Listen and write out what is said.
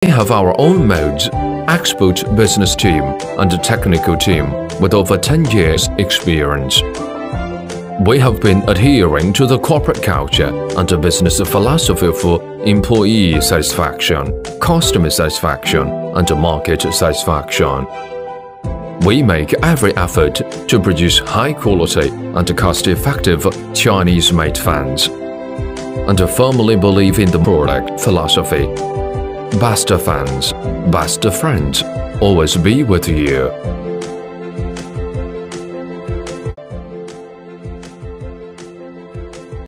have our own modes, expert business team and technical team with over 10 years experience. We have been adhering to the corporate culture and the business philosophy for employee satisfaction, customer satisfaction, and market satisfaction. We make every effort to produce high-quality and cost-effective Chinese-made fans, and firmly believe in the product philosophy. Best fans, best friends, always be with you.